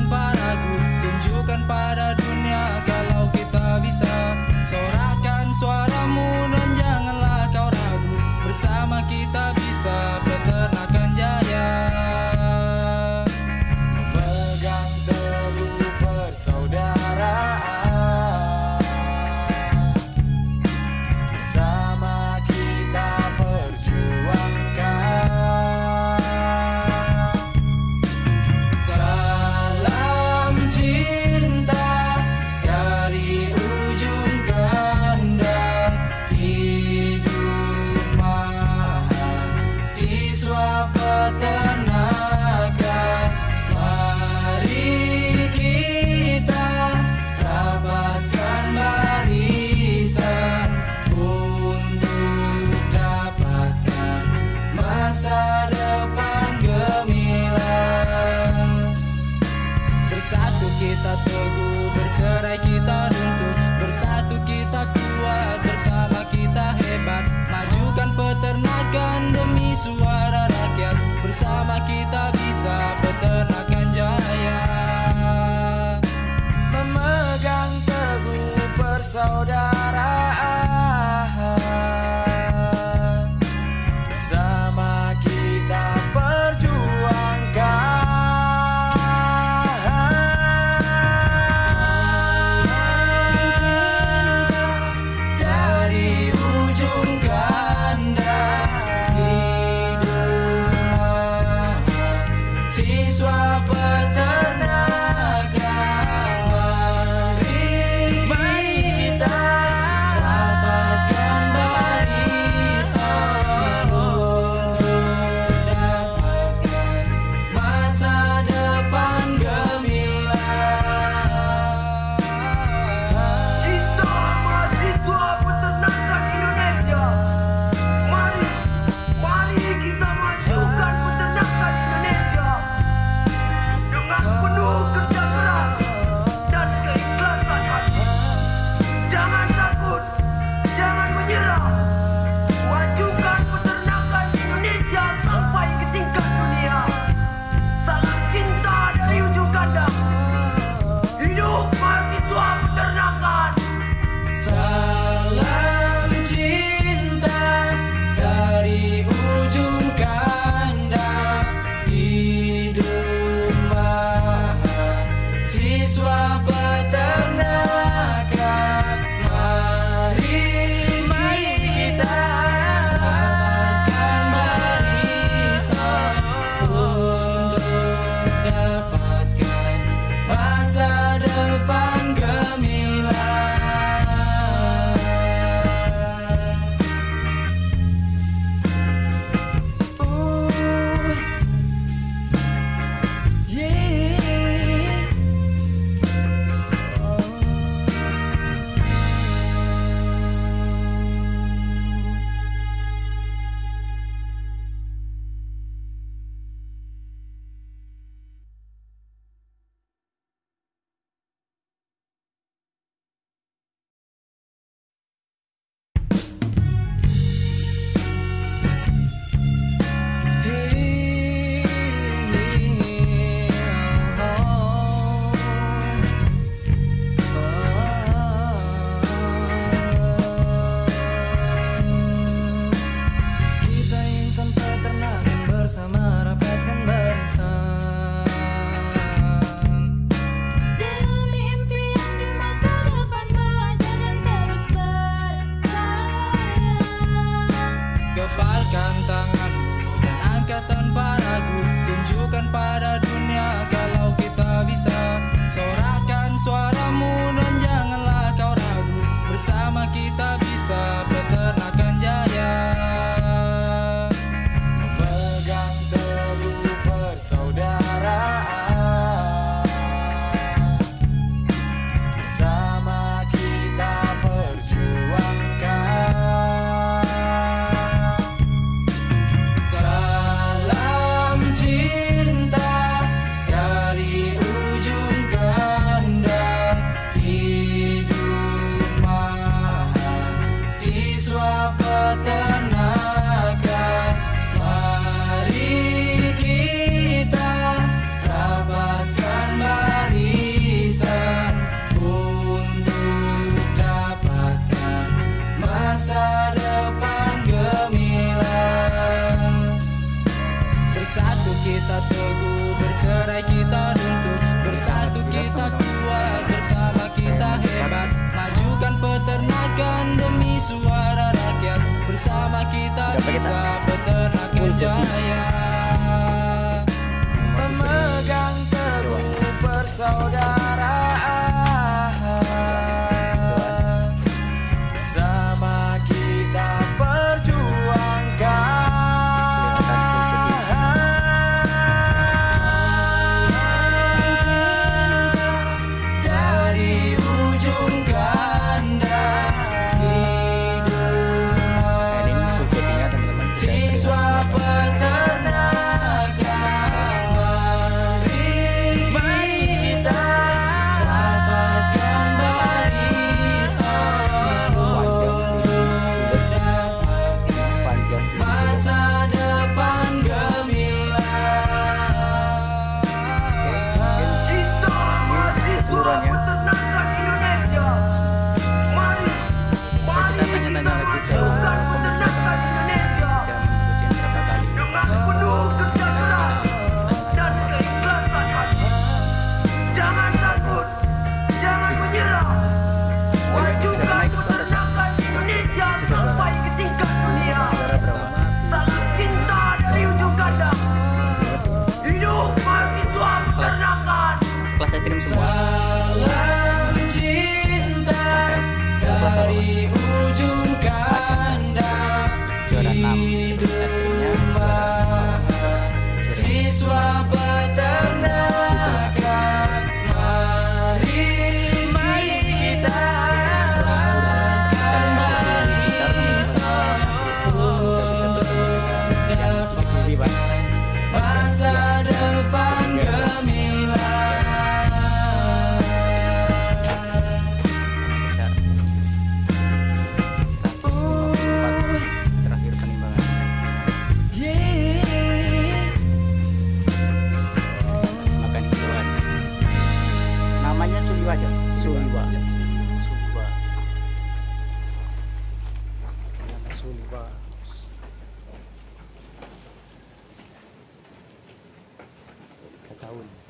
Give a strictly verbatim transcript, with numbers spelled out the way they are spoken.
tanpa ragu, tunjukkan pada dunia kalau kita bisa. Sorakan suaramu dan janganlah kau ragu, bersama kita bisa peternakan jaya. Memegang teguh persaudaraan, bersama kita perjuangkan. Salam cinta dari ujung kandang, hidup mahasiswa peternakan. Mari kita rapatkan barisan untuk dapatkan masa depan gemilang. Bersatu kita teguh, bercerai kita runtuh, bersatu kita kuat, bersama kita hebat. Majukan peternakan demi suara rakyat, bersama kita bisa peternakan jaya. Memegang teguh persaudaraan, bersama kita perjuangkan. Dari ujung kandang, hidup mahasiswa peternakan. Mari kita rapatkan barisan untuk dapatkan masa depan gemilang. Kita mahasiswa peternakan Indonesia. Mari, mari kita majukan peternakan Indonesia dengan penuh kerja keras dan keikhlasan hati. Jangan takut, jangan menyerah. Majukan peternakan Indonesia sampai ke tingkat dunia. Salam cinta dari ujung kandang. Hidup mahasiswa peternakan. Salam cinta dari ujung kandang, hidup mahasiswa peternakan. Mari, mari kita rapatkan barisan untuk dapatkan masa depan gemilang. Uh, yeah. Oh. Kita insan peternakan bersama rapatkan barisan Demi impian di masa depan, belajar dan terus berkarya. Kepalkan tanganmu dan angkat tanpa ragu, tunjukkan pada dunia kalau kita bisa. Sorakan suaramu dan janganlah kau ragu, bersama kita bisa peternakan jaya. Memegang teguh persaudaraan, bersama kita perjuangkan. Salam cinta dari ujung kandang, hidup mahasiswa Bersatu kita teguh, bercerai kita runtuh. Bersatu kita kuat, bersama kita hebat. Majukan peternakan demi suara rakyat. Bersama kita bisa peternakan jaya. Memegang teguh persaudaraan, bersama kita perjuangkan. Dari ujung kandang hiduplah siswa peternakan. Mari kita rapatkan barisan untuk dapatkan masa depan gemilang. Kita mahasiswa peternakan Indonesia. Mari, mari kita majukan peternakan Indonesia dengan penuh kerja keras dan keikhlasan hati. Jangan takut, jangan menyerah. Majukan peternakan Indonesia sampai ke tingkat dunia. Salam cinta dari ujung kandang. Hidup mahasiswa peternakan. Kelas ekstrim semua. Salam cinta dari ujung kandang. Hiduplah siswa peternakan. Mari kita rapatkan barisan untuk dapatkan masa depan gemilang. Terakhir penimbangan. Yeah. Makan hijauan. Namanya Suliwa aja. Suliwa. Suliwa. Nama Suliwa. Tiga tahun.